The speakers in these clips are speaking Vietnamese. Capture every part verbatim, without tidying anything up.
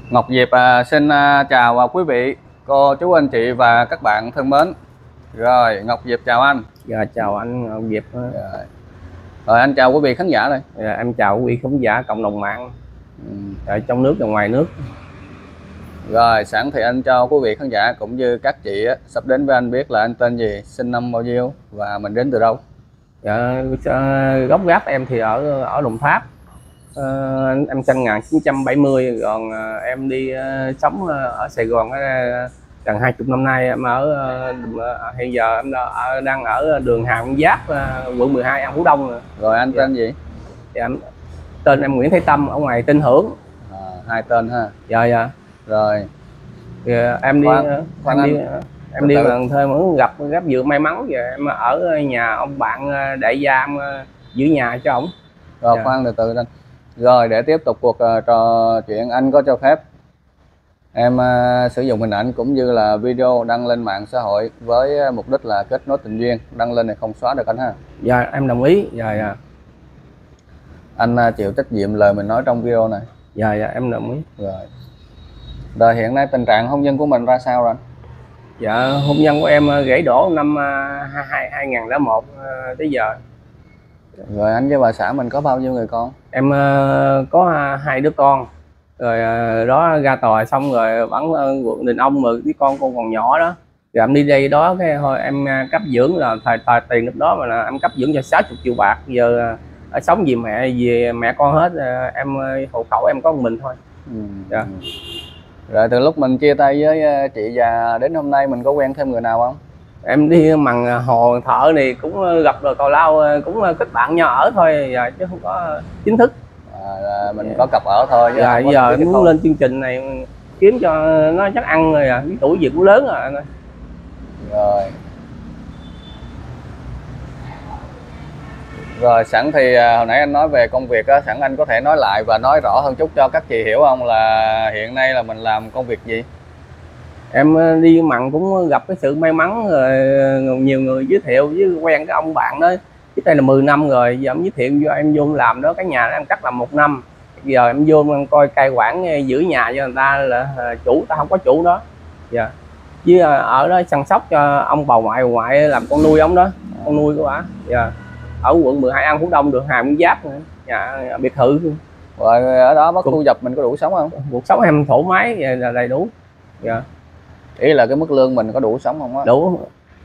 Ngọc Diệp à, xin à, chào à, quý vị, cô chú anh chị và các bạn thân mến. Rồi Ngọc Diệp chào anh. Dạ, chào anh Ngọc Diệp. Rồi, rồi anh chào quý vị khán giả đây. Dạ, em chào quý vị khán giả cộng đồng mạng ừ. Ở trong nước và ngoài nước. Rồi sẵn thì anh cho quý vị khán giả cũng như các chị á, sắp đến với anh biết là anh tên gì, sinh năm bao nhiêu và mình đến từ đâu. Dạ, gốc gác em thì ở ở Đồng Tháp. À, em sinh một nghìn chín trăm bảy mươi, còn à, em đi à, sống ở Sài Gòn à, gần hai chục năm nay. Em ở à, hiện giờ em đã, đang ở đường Hà Văn Giáp, à, quận mười hai, An Phú Đông rồi. Rồi anh Dạ. tên gì? Dạ, em, tên em Nguyễn Thái Tâm, ở ngoài tên Hưởng. À, hai tên ha. Dạ dạ. Rồi Dạ, em đi khoan, khoan em anh. đi em đi Cần Thơ muốn gặp gặp dự may mắn, và em ở nhà ông bạn đại gia, em giữ nhà cho ổng. Rồi Dạ. khoan từ từ anh. Rồi để tiếp tục cuộc uh, trò chuyện, anh có cho phép em uh, sử dụng hình ảnh cũng như là video đăng lên mạng xã hội với mục đích là kết nối tình duyên, đăng lên này không xóa được anh ha? Dạ em đồng ý. Dạ dạ. Anh uh, chịu trách nhiệm lời mình nói trong video này. Dạ dạ em đồng ý. Rồi. Rồi hiện nay tình trạng hôn nhân của mình ra sao rồi anh? Dạ hôn nhân của em gãy đổ năm hai nghìn lẻ một tới giờ. Rồi anh với bà xã mình có bao nhiêu người con? Em uh, có hai đứa con. Rồi uh, đó ra tòa xong rồi vẫn uh, quận Đình Ông, mà cái con con còn nhỏ đó. Rồi em đi đây đó cái thôi em uh, cấp dưỡng, là thời, thời tiền lúc đó mà là em cấp dưỡng cho sáu mươi triệu bạc. Giờ uh, sống vì mẹ vì mẹ con hết, uh, em uh, hộ khẩu em có một mình thôi. Ừ. Dạ. Rồi từ lúc mình chia tay với chị già đến hôm nay mình có quen thêm người nào không? Em đi mằng hồ thợ này cũng gặp rồi tào lao, cũng kết bạn nhau ở thôi, dạ, chứ không có chính thức. À, mình dạ. có cặp ở thôi chứ. Dạ, giờ em muốn không. Lên chương trình này kiếm cho nó chắc ăn rồi, à cái tuổi gì cũng lớn rồi. Rồi. Rồi sẵn thì à, hồi nãy anh nói về công việc á, sẵn anh có thể nói lại và nói rõ hơn chút cho các chị hiểu không, là hiện nay là mình làm công việc gì? Em đi mặn cũng gặp cái sự may mắn rồi, nhiều người giới thiệu với quen cái ông bạn đó, cái đây là mười năm rồi, giờ em giới thiệu cho em vô làm đó, cái nhà đó em cắt làm một năm, giờ em vô em coi cai quản giữ nhà cho người ta, là chủ ta không có chủ đó. Dạ. Với ở đó săn sóc cho ông bà ngoại ngoại làm con nuôi ông đó, con nuôi của bà. Dạ. Ở quận mười hai An Phú Đông, đường Hà Văn Giáp, nhà biệt thự. Rồi ở đó mất thu nhập mình có đủ sống không? Cuộc sống em thoải mái là đầy đủ. Dạ. Ý là cái mức lương mình có đủ sống không á? Đủ.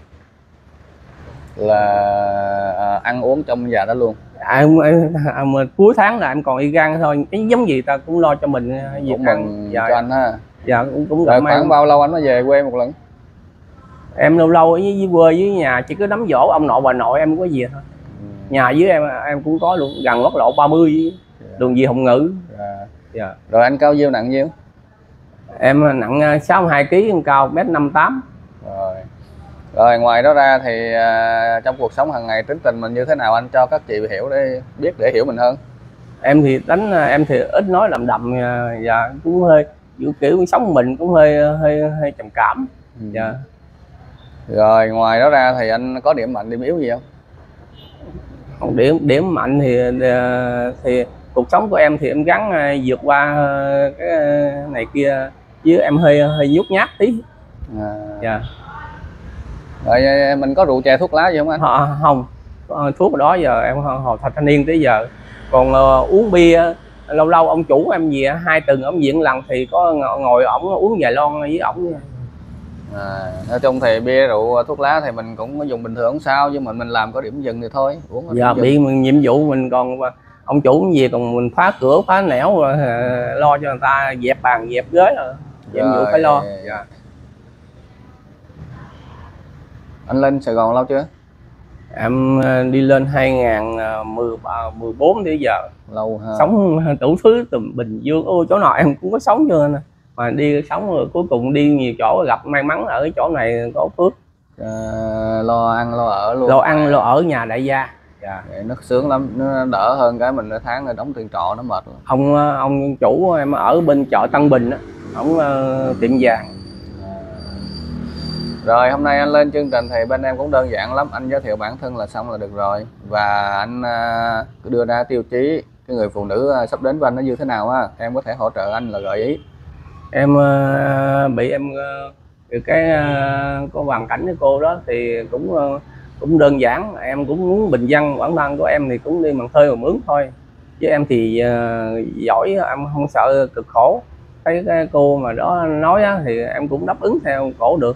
Là à, ăn uống trong nhà đó luôn. À, em, em, em, cuối tháng là em còn y gan thôi, cái giống gì ta cũng lo cho mình việc cũng ăn. Dạ, cho anh ha. Dạ cũng cũng rồi khoảng bao lâu anh mới về quê một lần? Em lâu lâu ở với, với quê với nhà chỉ có đám giỗ ông nội bà nội em có về thôi. Ừ. Nhà với em em cũng có luôn, gần quốc lộ ba mươi, dạ. Đường Di Hồng Ngự. Dạ. Dạ. Rồi anh cao nhiêu nặng nhiêu? Em nặng sáu mươi hai ki lô gam, em cao mét năm mươi tám. Rồi. Rồi ngoài đó ra thì à, trong cuộc sống hàng ngày tính tình mình như thế nào anh cho các chị hiểu để biết, để hiểu mình hơn. Em thì đánh em thì ít nói làm đậm, và cũng hơi kiểu sống mình cũng hơi hơi hơi trầm cảm. Ừ. Dạ. Rồi ngoài đó ra thì anh có điểm mạnh điểm yếu gì không? Không, điểm điểm mạnh thì thì cuộc sống của em thì em gắng vượt qua cái này kia, chứ em hơi hơi nhút nhát tí. À. Dạ. Rồi mình có rượu chè thuốc lá gì không anh? À, không, thuốc đó giờ em hồi thành thanh niên tới giờ. Còn uh, uống bia lâu lâu ông chủ em về hai tuần ông diện lần thì có ngồi ổng uống vài lon với ổng. À, nói chung thì bia rượu thuốc lá thì mình cũng dùng bình thường không sao, nhưng mà mình làm có điểm dừng thì thôi uống. Giờ bị mình, nhiệm vụ mình còn ông chủ gì còn mình phá cửa phá nẻo rồi, lo cho người ta dẹp bàn dẹp ghế rồi, nhiệm vụ phải lo. Dạ. Anh lên Sài Gòn lâu chưa? Em đi lên hai nghìn mười bốn tới giờ. Lâu ha. Sống đủ thứ từ Bình Dương, ôi chỗ nào em cũng có sống chưa nè. Mà đi sống rồi cuối cùng đi nhiều chỗ gặp may mắn ở cái chỗ này có phước. À, lo ăn lo ở luôn. Lo ăn lo ở nhà đại gia. Dạ. Nó sướng lắm, nó đỡ hơn cái mình tháng rồi đóng tiền trọ nó mệt lắm. Ông ông chủ em ở bên chợ Tân Bình á, ông uh, tiệm vàng. Rồi hôm nay anh lên chương trình thì bên em cũng đơn giản lắm, anh giới thiệu bản thân là xong là được rồi, và anh uh, đưa ra tiêu chí cái người phụ nữ uh, sắp đến với anh nó như thế nào á, em có thể hỗ trợ anh là gợi ý. Em uh, bị em uh, cái uh, có hoàn cảnh với cô đó thì cũng uh, cũng đơn giản, em cũng muốn bình dân. Bản thân của em thì cũng đi bằng thuê mà mướn thôi, chứ em thì uh, giỏi, em không sợ cực khổ. Thấy cái cô mà đó nói á, thì em cũng đáp ứng theo cổ được.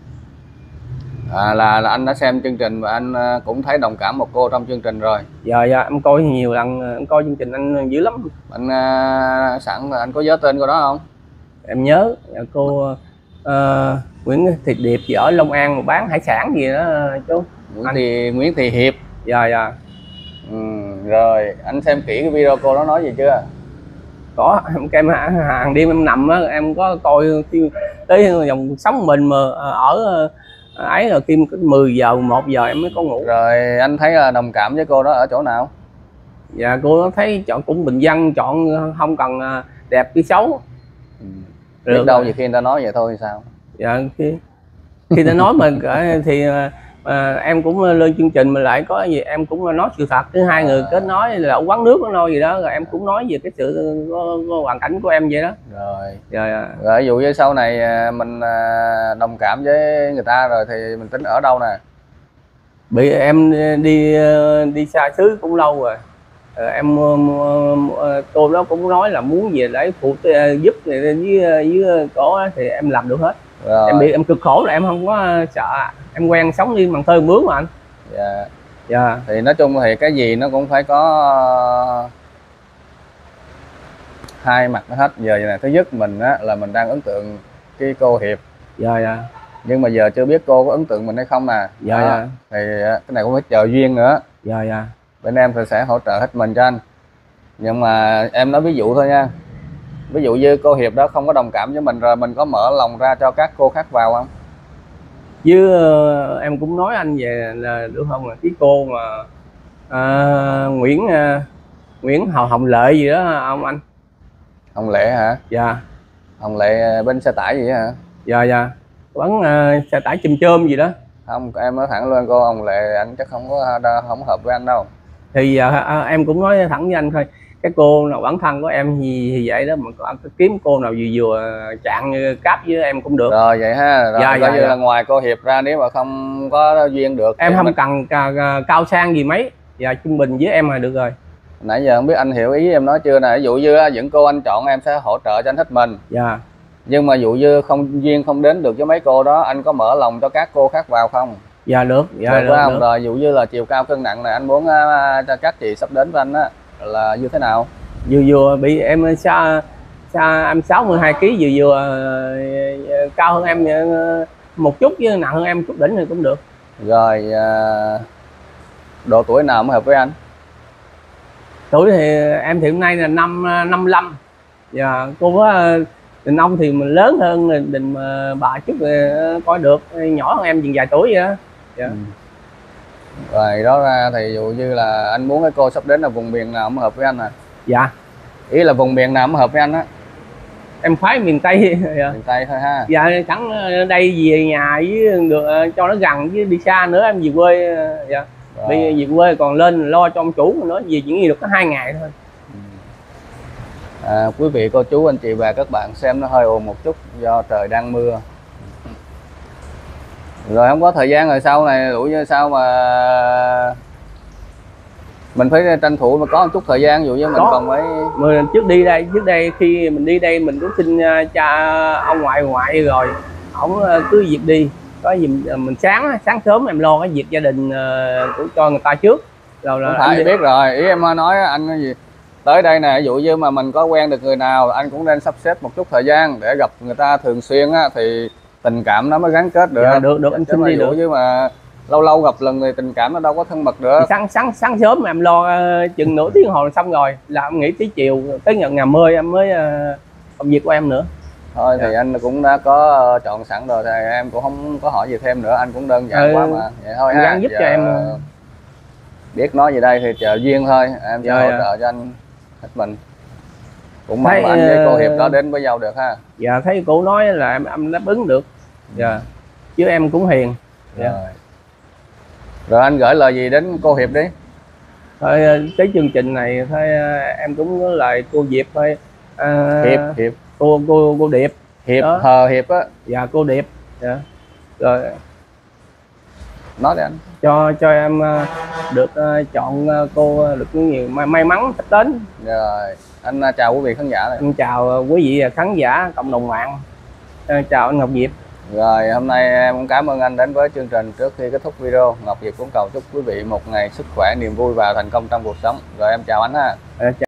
À, là, là anh đã xem chương trình và anh cũng thấy đồng cảm một cô trong chương trình rồi. Dạ dạ em coi nhiều lần, em coi chương trình anh dữ lắm. Anh uh, sẵn anh có nhớ tên cô đó không? Em nhớ cô uh, Nguyễn Thị Điệp gì ở Long An mà bán hải sản gì đó chú. Nguyễn Thị Nguyễn Thị Hiệp. Dạ dạ. Ừ, rồi anh xem kỹ cái video cô đó nói gì chưa? Có, em hàng đêm em nằm á, em có coi tới vòng sống mình mà ở ấy là kim mười giờ một giờ em mới có ngủ. Rồi anh thấy là đồng cảm với cô đó ở chỗ nào? Dạ cô nó thấy chọn cũng bình dân, chọn không cần đẹp cái xấu. Ừ. Biết đâu gì khi người ta nói vậy thôi sao? Dạ khi khi ta nói mình thì à, em cũng lên chương trình mà lại có gì em cũng nói sự thật. Thứ hai à, người kết nối là ở quán nước nó nói gì đó, rồi em cũng nói về cái sự có, có hoàn cảnh của em vậy đó. Rồi rồi, à. rồi ví dụ như sau này mình đồng cảm với người ta rồi thì mình tính ở đâu nè? Bị em đi đi xa xứ cũng lâu rồi. Em cô đó cũng nói là muốn về để phụ giúp với với cổ thì em làm được hết. Rồi. Em bị em cực khổ là em không có sợ, em quen sống đi bằng thuê mướn mà anh. Dạ. Dạ. Thì nói chung thì cái gì nó cũng phải có hai mặt hết. Giờ này thứ nhất mình á, là mình đang ấn tượng cái cô Hiệp. Dạ dạ. Nhưng mà giờ chưa biết cô có ấn tượng mình hay không nè. Dạ đó. Dạ. Thì cái này cũng phải chờ duyên nữa. Dạ dạ. Bên em thì sẽ hỗ trợ hết mình cho anh. Nhưng mà em nói ví dụ thôi nha. Ví dụ như cô Hiệp đó không có đồng cảm với mình rồi mình có mở lòng ra cho các cô khác vào không? Chứ uh, em cũng nói anh về là được không, là cái cô mà uh, Nguyễn uh, Nguyễn Hồng, Hồng Lệ gì đó ông anh. Hồng Lệ hả? Dạ. Hồng Lệ bên xe tải gì hả? Dạ dạ. Bán uh, xe tải chùm chôm gì đó. Không, em nói thẳng luôn, cô Hồng Lệ anh chắc không có không hợp với anh đâu. Thì uh, em cũng nói thẳng với anh thôi, cái cô nào bản thân của em thì, thì vậy đó, mà anh kiếm cô nào vừa vừa chạm như cáp với em cũng được. Rồi vậy ha. Rồi dạ, coi dạ, như dạ. là ngoài cô Hiệp ra nếu mà không có duyên được em không mình... cần cao sang gì mấy, và trung bình với em là được rồi. Nãy giờ không biết anh hiểu ý em nói chưa nè. Ví dụ như những cô anh chọn em sẽ hỗ trợ cho anh hết mình. Dạ. Nhưng mà dụ như không duyên không đến được với mấy cô đó, anh có mở lòng cho các cô khác vào không? Dạ được. Dạ được, được, không? Được. Rồi dụ như là chiều cao cân nặng này anh muốn uh, cho các chị sắp đến với anh á là như thế nào? Vừa vừa bị em xa xa em sáu mươi hai ký, vừa vừa uh, cao hơn em uh, một chút với nặng hơn em chút đỉnh thì cũng được. Rồi uh, độ tuổi nào mới hợp với anh? Tuổi thì em thì hôm nay là năm năm mươi lăm. Dạ cô có đình ông thì mình lớn hơn đình bà chút coi được, nhỏ hơn em chừng vài tuổi vậy đó. Dạ. Ừ. Rồi đó ra thì dụ như là anh muốn cái cô sắp đến là vùng miền nào mới hợp với anh à? Dạ. Ý là vùng miền nào mới hợp với anh á? Em phái miền Tây. Dạ. Miền Tây thôi ha. Dạ sẵn đây về nhà với được cho nó gần, với đi xa nữa em về quê. Dạ. Đi về quê còn lên lo cho ông chủ nữa, về chỉ được có hai ngày thôi. À, quý vị cô chú anh chị và các bạn xem nó hơi ồn một chút do trời đang mưa. Rồi không có thời gian rồi sau này đủ như sao mà mình phải tranh thủ mà có một chút thời gian, dụ như mình có. Còn mấy mình trước đi đây trước đây khi mình đi đây mình cũng xin cha ông ngoại ngoại rồi ổng cứ việc đi, có gì mình sáng sáng sớm em lo cái việc gia đình của cho người ta trước rồi là phải biết rồi. Ý em nói anh cái gì tới đây nè, ví dụ như mà mình có quen được người nào anh cũng nên sắp xếp một chút thời gian để gặp người ta thường xuyên á, thì tình cảm nó mới gắn kết được. Dạ, được được anh xin đi được, chứ mà lâu lâu gặp lần thì tình cảm nó đâu có thân mật được. sáng sáng sáng sớm mà em lo uh, chừng nửa tiếng hồ là xong rồi, là em nghỉ tới chiều tới nhận ngày mơi em mới uh, công việc của em nữa. Thôi dạ. Thì anh cũng đã có chọn sẵn rồi thì em cũng không có hỏi gì thêm nữa, anh cũng đơn giản ừ, quá mà vậy thôi ha. Gắn giúp cho em biết nói gì đây thì chờ duyên thôi, em sẽ dạ, hỗ dạ. trợ cho anh hết mình. Cũng mong anh với cô Hiệp đó đến với nhau được ha. Dạ thấy cô nói là em em đáp ứng được. Dạ. Chứ em cũng hiền. Dạ. Rồi. Rồi anh gửi lời gì đến cô Hiệp đi. Thôi cái chương trình này thôi em cũng nói lời cô Diệp thôi. À, Hiệp Hiệp cô cô cô Điệp. Hiệp đó. Hờ Hiệp á. Dạ cô Điệp. Dạ. Rồi Nói đi anh. cho cho em ờ, được ờ, chọn ờ, cô ờ, được nhiều may, may mắn sắp đến. Rồi anh à, chào quý vị khán giả này. Em chào ờ, quý vị khán giả cộng đồng mạng. Ờ, chào anh Ngọc Diệp. Rồi hôm nay em cũng cảm ơn anh đến với chương trình. Trước khi kết thúc video, Ngọc Diệp cũng cầu chúc quý vị một ngày sức khỏe, niềm vui và thành công trong cuộc sống. Rồi em chào anh ha. Ờ, chào.